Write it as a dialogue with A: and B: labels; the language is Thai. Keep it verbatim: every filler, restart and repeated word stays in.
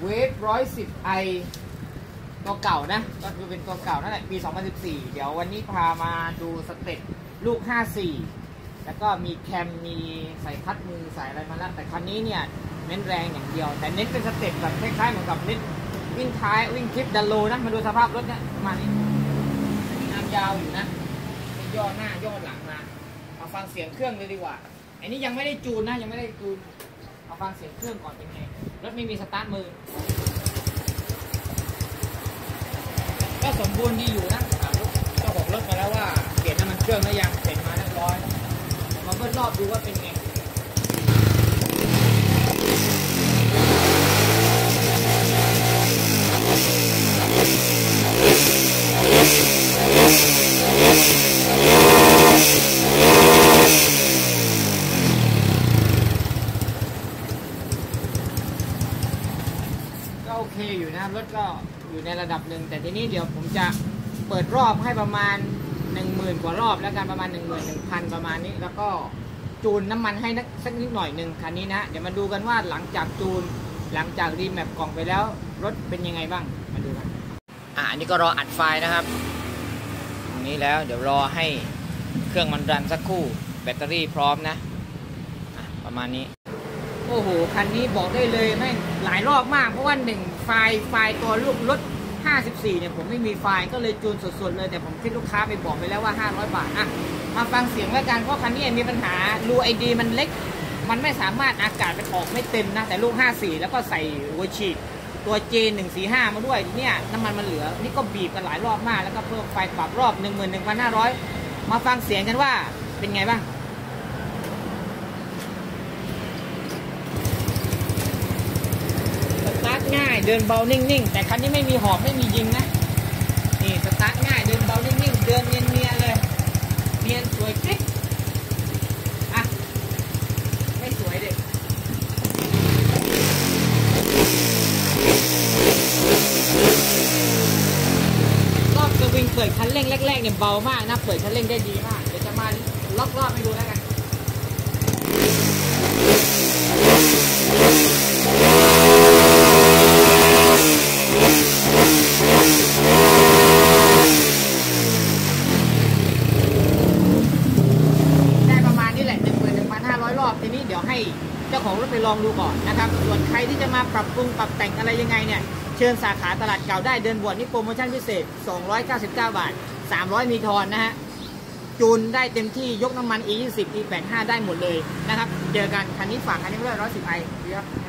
A: เวฟร้อยสิบไอตัวเก่านะก็คือเป็นตัวเก่านั่นแหละปีสองพันสิบสี่เดี๋ยววันนี้พามาดูสเต็ปลูกห้าสี่แล้วก็มีแคมมีใส่คัดมือใส่อะไรมาแล้วแต่คันนี้เนี่ยเน้นแรงอย่างเดียวแต่เน้นเป็นสเต็ปแบบคล้ายๆเหมือนกับเน้นวิ่งท้ายวิ่งคลิปดันโลนะมาดูสภาพรถเนี่ยประมาณนี้งานยาวอยู่นะย่อหน้าย่อหลังมามาฟังเสียงเครื่องเลยดีกว่าอันนี้ยังไม่ได้จูนนะยังไม่ได้จูนมาฟังเสียงเครื่องก่อนเป็นไงรถไม่มีสตาร์ทมือก็สมบูรณ์ดีอยู่นะเจ้าของรถมาแล้วว่าเปลี่ยนน้ำมันเครื่องแล้วยังเสร็จมาเรียบร้อยมาเบิ้ลรอบดูว่าเป็นไงก็โอเคอยู่นะรถก็อยู่ในระดับหนึ่งแต่ทีนี้เดี๋ยวผมจะเปิดรอบให้ประมาณหนึ่งหมื่นกว่ารอบแล้วกันประมาณหนึ่งหมื่นหนึ่งพันประมาณนี้แล้วก็จูนน้ำมันให้สักนิดหน่อยหนึ่งคันนี้นะเดี๋ยวมาดูกันว่าหลังจากจูนหลังจากรีแมปกล่องไปแล้วรถเป็นยังไงบ้างมาดูกันอ่ะอันนี้ก็รออัดไฟล์นะครับตรงนี้แล้วเดี๋ยวรอให้เครื่องมันรันสักครู่แบตเตอรี่พร้อมนะประมาณนี้โอ้โหคันนี้บอกได้เลยแม่งหลายรอบมากเพราะว่าหนึ่งไฟล์ไฟล์ตัวลูกรถห้าสิบสี่เนี่ยผมไม่มีไฟล์ก็เลยจูนสดๆเลยแต่ผมคิดลูกค้าไปบอกไปแล้วว่าห้าร้อยบาทอ่ะมาฟังเสียงแล้วกันเพราะคันนี้มีปัญหารูไอดีมันเล็กมันไม่สามารถอากาศมันออกไม่เต็มนะแต่ลูกห้าสี่แล้วก็ใส่หัวฉีดตัว เจ หนึ่งสี่ห้า มาด้วยเนี่ยน้ำมันมันเหลือนี่ก็บีบกันหลายรอบมากแล้วก็เพิ่มไฟปรับรอบ หนึ่งหมื่นหนึ่งพันห้าร้อย มาฟังเสียงกันว่าเป็นไงบ้างสตาร์ทง่ายเดินเบานิ่งๆแต่คันนี้ไม่มีหอบไม่มียิงนะนี่สตาร์ทง่ายเดินเบานิ่งๆเดินเนียนๆเลยเนียนสวยคลิกอ่ะไม่สวยเด็กรอบสวิงเปิดคันเร่งแรกๆเนี่ยเบามากนะเปิดคันเร่งได้ดีมากเดี๋ยวจะมาล็อกรอบให้ดูแล้วกันทีนี้เดี๋ยวให้เจ้าของรถไปลองดูก่อนนะครับส่วนใครที่จะมาปรับปรุงปรับแต่งอะไรยังไงเนี่ยเชิญสาขาตลาดเก่าได้เดินบวชนี่โปรโมชั่นพิเศษสองร้อยเก้าสิบเก้าบาทสามร้อยมีทอนนะฮะจูนได้เต็มที่ยกน้ำมัน อี ยี่สิบ อี แปดสิบห้า ได้หมดเลยนะครับเจอกันคันนี้ฝากคันนี้ไว้ร้อยสิบไอครับ